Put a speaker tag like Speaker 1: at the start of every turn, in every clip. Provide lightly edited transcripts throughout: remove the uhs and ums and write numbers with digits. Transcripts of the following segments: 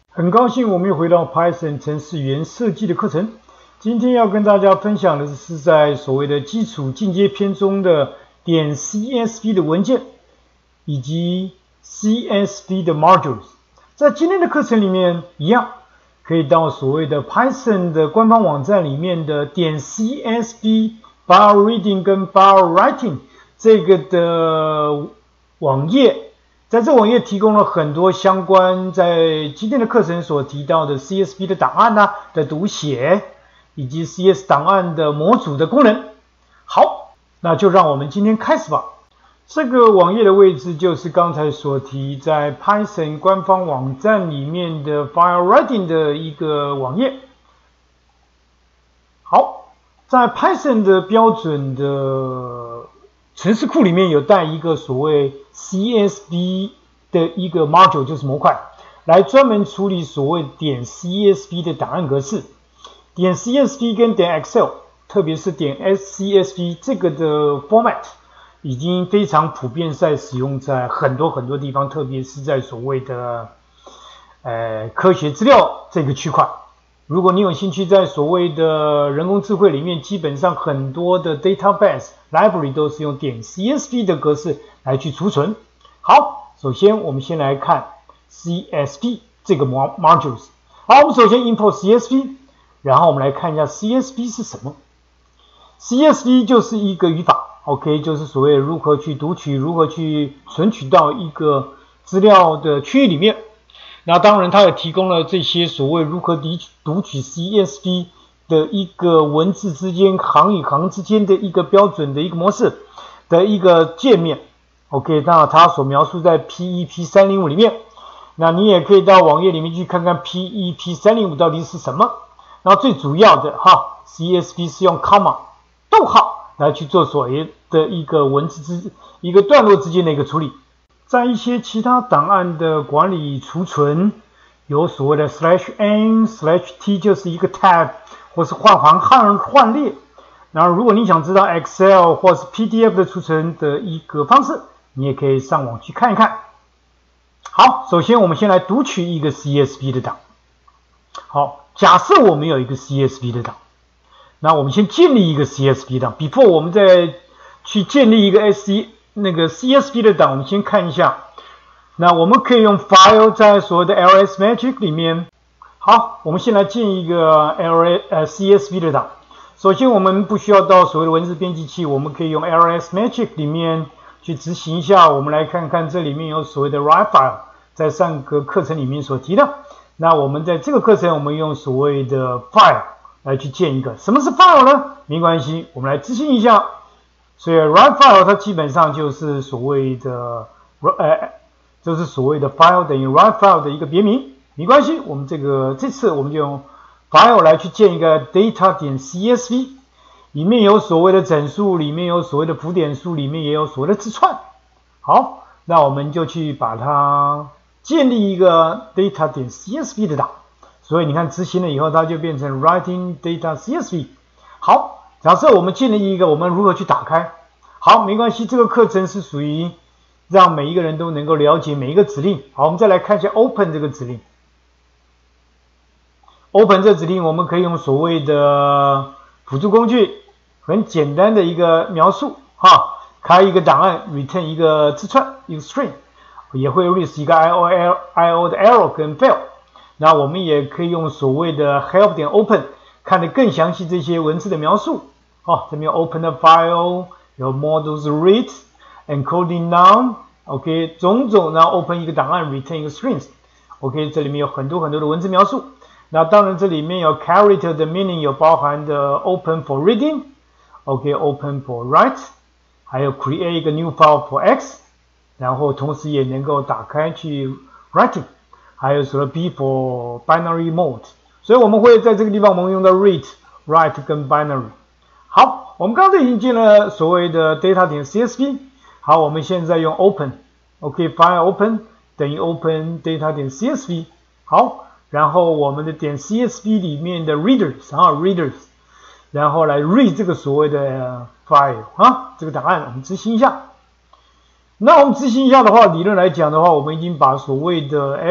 Speaker 1: 很高兴我们又回到 Python 程式语言设计的课程。今天要跟大家分享的是在所谓的基础进阶篇中的点 CSV 的文件以及 CSV 的 modules。在今天的课程里面一样，可以到所谓的 Python 的官方网站里面的点 CSV file reading 跟 file writing 这个的网页。在这网页提供了很多相关在今天的课程所提到的 CSV 的档案的读写，以及 CS 档案的模组的功能。好，那就让我们今天开始吧。这个网页的位置就是刚才所提在 Python 官方网站里面的 File Writing 的一个网页。好，在 Python 的标准的程式库里面有带一个所谓 CSV 的一个 module， 就是模块，来专门处理所谓点 CSV 的档案格式。点 CSV 跟点 Excel， 特别是点 SCSV 这个的 format 已经非常普遍在使用在很多地方，特别是在所谓的科学资料这个区块。如果你有兴趣，在所谓的人工智慧里面，基本上很多的 database library 都是用点 CSV 的格式来去储存。好，首先我们先来看 CSV 这个 modules。好，我们首先 import CSV， 然后我们来看一下 CSV 是什么。CSV 就是一个语法 ，OK， 就是所谓如何去读取，如何去存取到一个资料的区域里面。那当然，它也提供了这些所谓如何读取 CSV 的一个文字之间、行与行之间的一个标准的一个模式的一个界面。OK， 那它所描述在 PEP305 里面。那你也可以到网页里面去看看 PEP305 到底是什么。然后最主要的CSV 是用 comma 逗号来去做所谓的一个文字一个段落之间的一个处理。在一些其他档案的管理储存，有所谓的 /n/t 就是一个 tab 或是换列。然后如果你想知道 Excel 或是 PDF 的储存的一个方式，你也可以上网去看一看。好，首先我们先来读取一个 CSV 的档。好，假设我们有一个 CSV 的档，那我们先建立一个 CSV 档 ，before 我们再去建立一个CSV 的档，我们先看一下。那我们可以用 file 在所谓的 LSMagic 里面。好，我们先来建一个CSV 的档。首先我们不需要到所谓的文字编辑器，我们可以用 LSMagic 里面去执行一下。我们来看看这里面有所谓的 write file， 在上个课程里面所提的。那我们在这个课程我们用所谓的 file 来去建一个。什么是 file 呢？没关系，我们来执行一下。所以 write file 它基本上就是所谓的file 等于 write file 的一个别名，没关系，我们这次我们就用 file 来去建一个 data.csv， 里面有所谓的整数，里面有所谓的浮点数，里面也有所谓的字串。好，那我们就去把它建立一个 data.csv 的档。所以你看执行了以后，它就变成 writing data.csv。好。假设我们建立一个，我们如何去打开？好，没关系，这个课程是属于让每一个人都能够了解每一个指令。好，我们再来看一下 open 这个指令。open 这个指令，我们可以用所谓的辅助工具，很简单的一个描述，开一个档案 ，return 一个字串，一个 string， 也会 list 一个 IO 的 arrow 跟 fail。那我们也可以用所谓的 help.open。看得更详细这些文字的描述。这边有 open the file， 有 models read，encoding noun，OK， 种种，然后 open 一个档案 ，return 一个 strings，OK， 这里面有很多的文字描述。那当然这里面有 character 的 meaning， 有包含的 open for reading，OK，open for write， 还有 create 一个 new file for x， 然后同时也能够打开去 writing， 还有说 B for binary mode。所以我们会在这个地方，我们用到 read、write 跟 binary。好，我们刚才已经建了所谓的 data.csv。好，我们现在用 open，OK，file open 等于 open data.csv。好，然后我们的.csv 里面的 readers，然后来 read 这个所谓的 file 这个档案，我们执行一下。那我们执行一下的话，理论来讲的话，我们已经把所谓的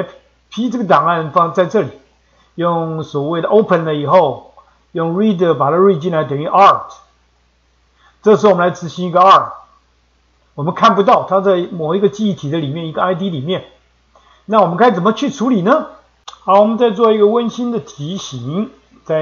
Speaker 1: P 这个档案放在这里，用所谓的 open 了以后，用 reader 把它 read 进来等于 art。这时候我们来执行一个 R， 我们看不到它在某一个记忆体的里面一个 ID 里面。那我们该怎么去处理呢？好，我们再做一个温馨的提醒，在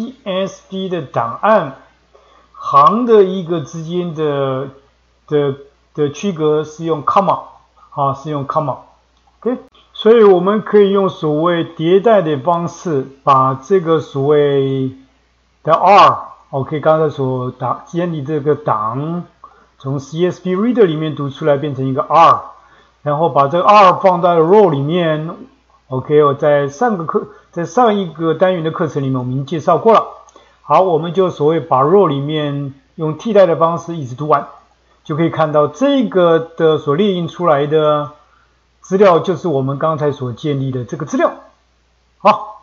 Speaker 1: CSV 的档案行的一个之间的区隔是用 comma， 是用 comma。OK， 所以我们可以用所谓迭代的方式，把这个所谓的 R，OK， 刚才所建立这个档，从 CSV Reader 里面读出来变成一个 R， 然后把这个 R 放在 row 里面。OK， 我在上一个单元的课程里面我们已经介绍过了。好，我们就所谓把 row 里面用替代的方式一直读完，就可以看到这个的所列印出来的资料就是我们刚才所建立的这个资料。好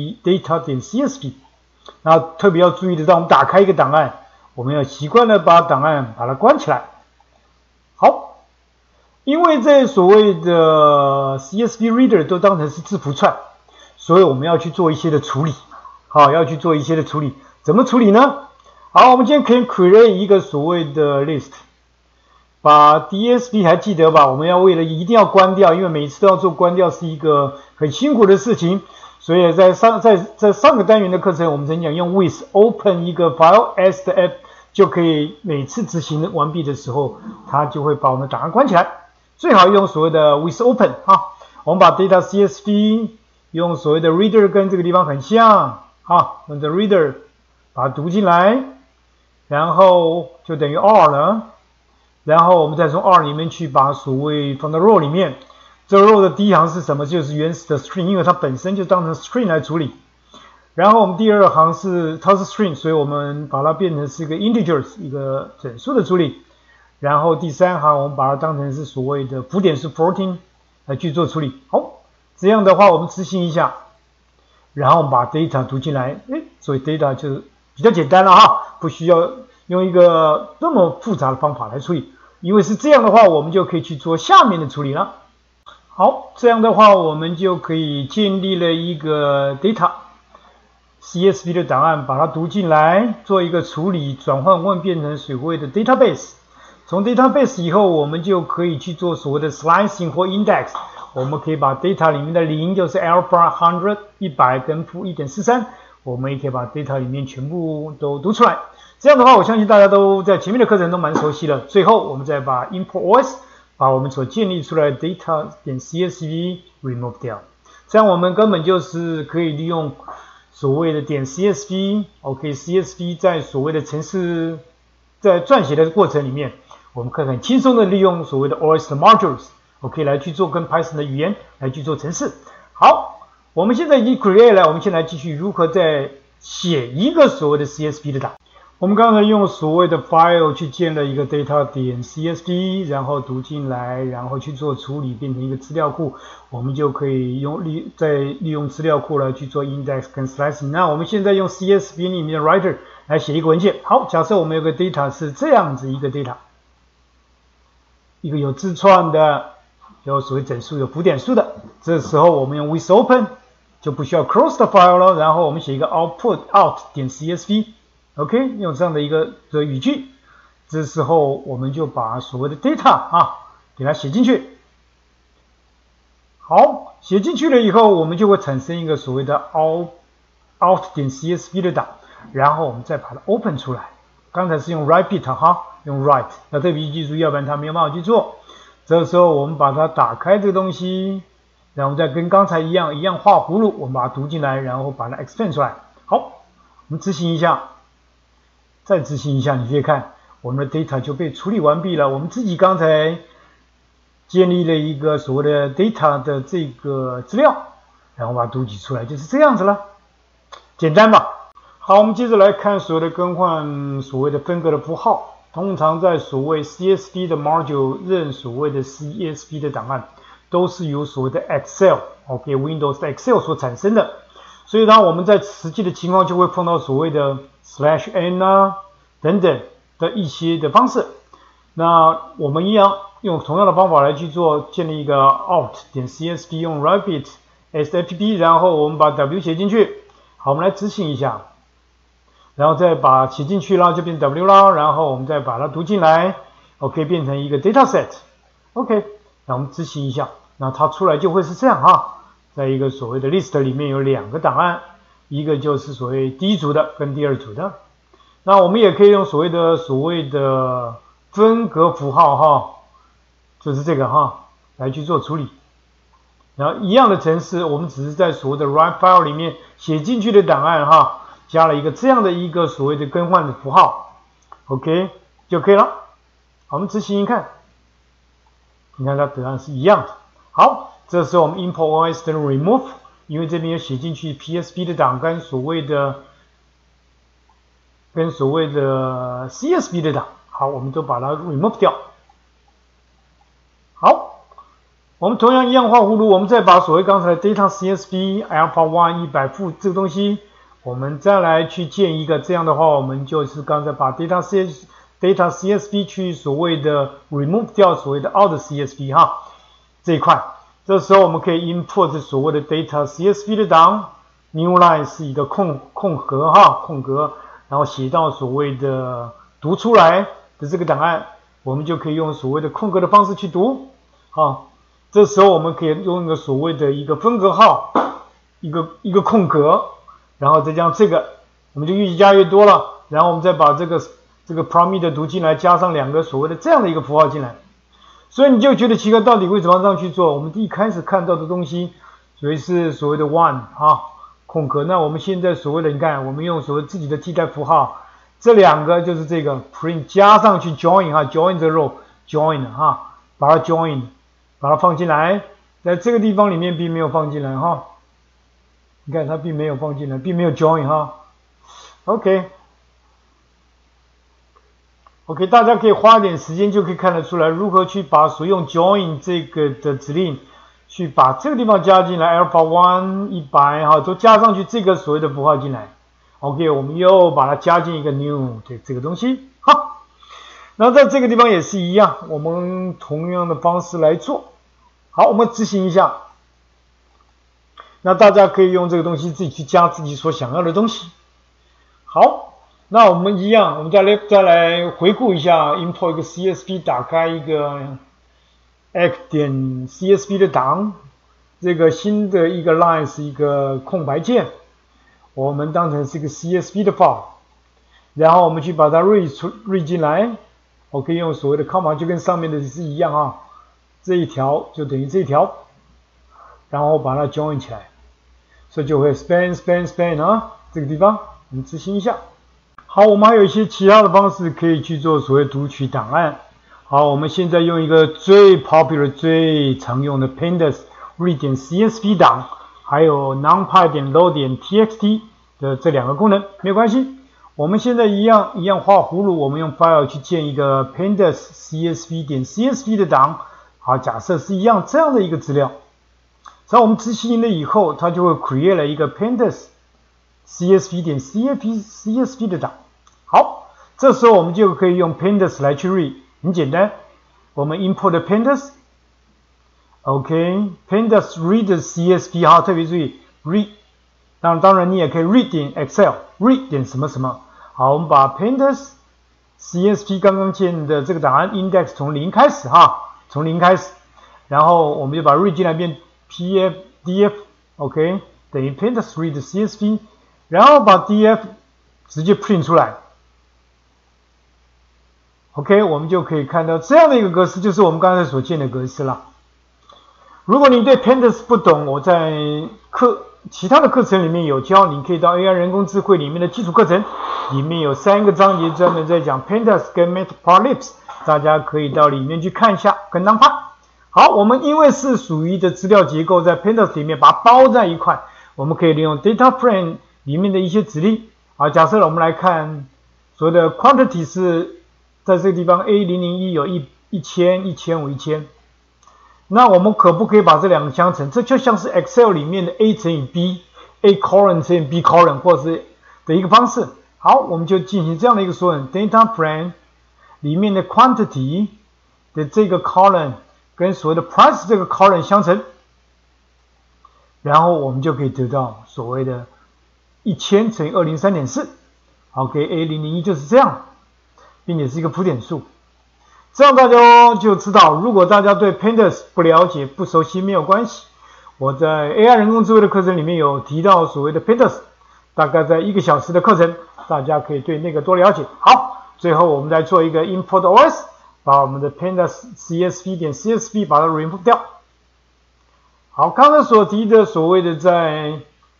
Speaker 1: ，data.csv。那特别要注意的，当我们打开一个档案，我们要习惯的把档案把它关起来。好。因为这所谓的 CSV Reader 都当成是字符串，所以我们要去做一些的处理。好，要去做一些的处理。怎么处理呢？好，我们今天可以 create 一个所谓的 list， 把 DSP 还记得吧？我们要为了一定要关掉，因为每次都要做关掉是一个很辛苦的事情，所以在上个单元的课程，我们曾讲用 with open 一个 file as 的 app 就可以每次执行完毕的时候，它就会把我们的档案关起来。最好用所谓的 with open 我们把 data CSV 用所谓的 reader 跟这个地方很像用的 reader 把它读进来，然后就等于 R 了，然后我们再从 R 里面去把所谓放到 row 里面，这 row 的第一行是什么？就是原始的 string， 因为它本身就当成 string 来处理。然后我们第二行它是 string， 所以我们把它变成是一个 integers 一个整数的处理。然后第三行我们把它当成是所谓的浮点数 floating 来去做处理。好，这样的话我们执行一下，然后我们把 data 读进来，所以 data 就比较简单了不需要用一个这么复杂的方法来处理。因为是这样的话，我们就可以去做下面的处理了。好，这样的话我们就可以建立了一个 data CSV 的档案，把它读进来，做一个处理，转换变成所谓的 database。从 database 以后，我们就可以去做所谓的 slicing 或 index。我们可以把 data 里面的0就是 alpha 100 100跟负 1.43， 我们也可以把 data 里面全部都读出来。这样的话，我相信大家都在前面的课程都蛮熟悉了。最后，我们再把 import os 把我们所建立出来的 data.csv remove 掉，这样我们根本就是可以利用所谓的.csv，CSV 在所谓的程式在撰写的过程里面。我们可以很轻松的利用所谓的 OS 的 modules， 来去做跟 Python 的语言来去做程式。好，我们现在已经 create 了，我们现在继续如何再写一个所谓的 CSV 的档。我们刚才用所谓的 file 去建了一个 data.csv， 然后读进来，然后去做处理，变成一个资料库，我们就可以再利用资料库来去做 index 跟 slicing。那我们现在用 CSV 里面的 writer 来写一个文件。好，假设我们有个 data 是这样子一个 data。一个有字串的，有所谓整数有浮点数的，这时候我们用 with open 就不需要 close the file 了，然后我们写一个 output out.csv，OK， 用这样的一个语句，这时候我们就把所谓的 data 给它写进去。好，写进去了以后，我们就会产生一个所谓的 out.csv 的档，然后我们再把它 open 出来。刚才是用 write bit 用 write， 要特别记住，要不然它没有办法去做。这个时候我们把它打开这个东西，然后再跟刚才一样画葫芦，我们把它读进来，然后把它 expand 出来。好，我们执行一下，再执行一下，你可以看我们的 data 就被处理完毕了。我们自己刚才建立了一个所谓的 data 的这个资料，然后把它读取出来，就是这样子了，简单吧？好，我们接着来看所谓的更换所谓的分隔的符号。通常在所谓 CSV 的 module 任所谓的 CSV 的档案，都是由所谓的 Excel，Windows 的 Excel 所产生的。所以呢，我们在实际的情况就会碰到所谓的 /n 等等的一些的方式。那我们一样用同样的方法来去做，建立一个 out.csv， 用 rabbit SFTP， 然后我们把 W 写进去。好，我们来执行一下，然后再把写进去，然后就变 W 啦，然后我们再把它读进来 ，OK， 变成一个 dataset，OK， 那我们执行一下，那它出来就会是这样哈，在一个所谓的 list 里面有2个档案，一个就是所谓第一组的跟第二组的，那我们也可以用所谓的分隔符号哈，就是这个哈，来去做处理。然后一样的程式，我们只是在所谓的 write file 里面写进去的档案哈，加了一个这样的一个所谓的更换的符号 ，OK 就可以了。好，我们执行一看，你看它答案是一样的。好，这时候我们 import OS 的 remove， 因为这边有写进去 PSP 的档跟所谓的 CSV 的档，好，我们都把它 remove 掉。好。我们同样一样画葫芦，我们再把所谓刚才的 data CSV alpha1 100副这个东西，我们再来去建一个，这样的话，我们就是刚才把 data CSV 去所谓的 remove 掉所谓的 out CSV 哈这一块，这时候我们可以 import 所谓的 data CSV 的档 ，new line 是一个空格哈空格，然后写到所谓的读出来的这个档案，我们就可以用所谓的空格的方式去读，好。这时候我们可以用一个所谓的一个分隔号，一个空格，然后再将这个，我们就越加越多了，然后我们再把这个 parameter 读进来，加上2个所谓的这样的一个符号进来，所以你就觉得奇怪，到底为什么要这样去做？我们一开始看到的东西，所以是所谓的 one 啊空格，那我们现在所谓的你看，我们用所谓自己的替代符号，这2个就是这个 print 加上去 join 哈 join the row join 哈，把它 join。把它放进来，在这个地方里面并没有放进来哈，你看它并没有放进来，并没有 join 哈 ，OK， 大家可以花一点时间就可以看得出来，如何去把所用 join 这个的指令，去把这个地方加进来 alpha1 100哈，都加上去这个所谓的符号进来 ，OK， 我们又把它加进一个 new 的这个东西，好。然后在这个地方也是一样，我们同样的方式来做。好，我们执行一下。那大家可以用这个东西自己去加自己所想要的东西。好，那我们一样，我们再来回顾一下 ，import 一个 CSV， 打开一个 act.csv 的档，这个新的一个 line 是一个空白键，我们当成是一个 CSV 的 file， 然后我们去把它 read 进来。我可以用所谓的 comma 就跟上面的是一样啊，这一条就等于这一条，然后把它 join 起来，所以就会 span 啊，这个地方我们执行一下。好，我们还有一些其他的方式可以去做所谓读取档案。好，我们现在用一个最 popular 最常用的 pandas read.csv 档，还有 numpy.load.txt 的这2个功能，没有关系。我们现在一样画葫芦，我们用 file 去建一个 pandas csv.csv 的档，好，假设是一样这样的一个资料，然后我们执行了以后，它就会 create 了一个 pandas csv.csv 的档。好，这时候我们就可以用 pandas 来去 read， 很简单，我们 import pandas， pandas read csv 哈，特别注意 read， 当然你也可以 read 点 excel read 点什么什么。好，我们把 pandas CSV 刚刚建的这个档案 index 从0开始哈，从0开始，然后我们就把 read 进来变 df OK 等于 pandas read CSV， 然后把 df 直接 print 出来 OK， 我们就可以看到这样的一个格式，就是我们刚才所建的格式了。如果你对 pandas 不懂，我在其他的课程里面有教，你可以到 AI 人工智慧里面的基础课程，里面有3个章节专门在讲 pandas 跟 matplotlib， 大家可以到里面去看一下，跟NumPy。好，我们因为是属于的资料结构在 pandas 里面把它包在一块，我们可以利用 data frame 里面的一些指令。好，假设我们来看所谓的 quantity 是在这个地方 A001 有1000、1500、1000。那我们可不可以把这2个相乘？这就像是 Excel 里面的 A 乘以 B，A colon 乘以 B colon 或者是的一个方式。好，我们就进行这样的一个索引 ，data frame 里面的 quantity 的这个 column 跟所谓的 price 这个 column 相乘， 然后我们就可以得到所谓的1000乘以203.4，好，给 A001 就是这样，并且是一个普点数。这样大家就知道，如果大家对 Pandas 不了解、不熟悉没有关系，我在 AI 人工智慧的课程里面有提到所谓的 Pandas， 大概在1个小时的课程，大家可以对那个多了解。好，最后我们来做一个 import OS， 把我们的 Pandas CSV 把它 remove 掉。好，刚才所提的所谓的在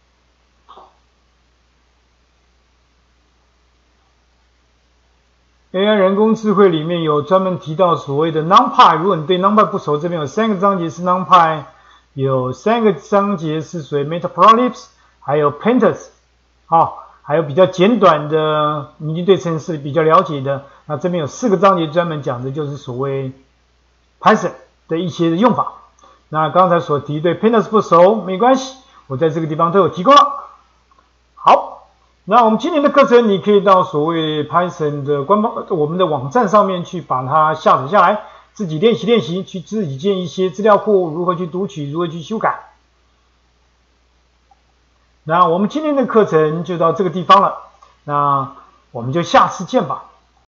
Speaker 1: AI 人工智慧里面有专门提到所谓的 NumPy， 如果你对 NumPy 不熟，这边有3个章节是 NumPy， 有3个章节是属于 Matplotlib， 还有 Pandas， 好，还有比较简短的，你已经对程式比较了解的，那这边有4个章节专门讲的就是所谓 Python 的一些用法。那刚才所提对 Pandas 不熟没关系，我在这个地方都有提供了。好，那我们今年的课程，你可以到所谓 Python 的官方我们的网站上面去把它下载下来，自己练习，去自己建一些资料库，如何去读取，如何去修改。那我们今天的课程就到这个地方了，那我们就下次见吧。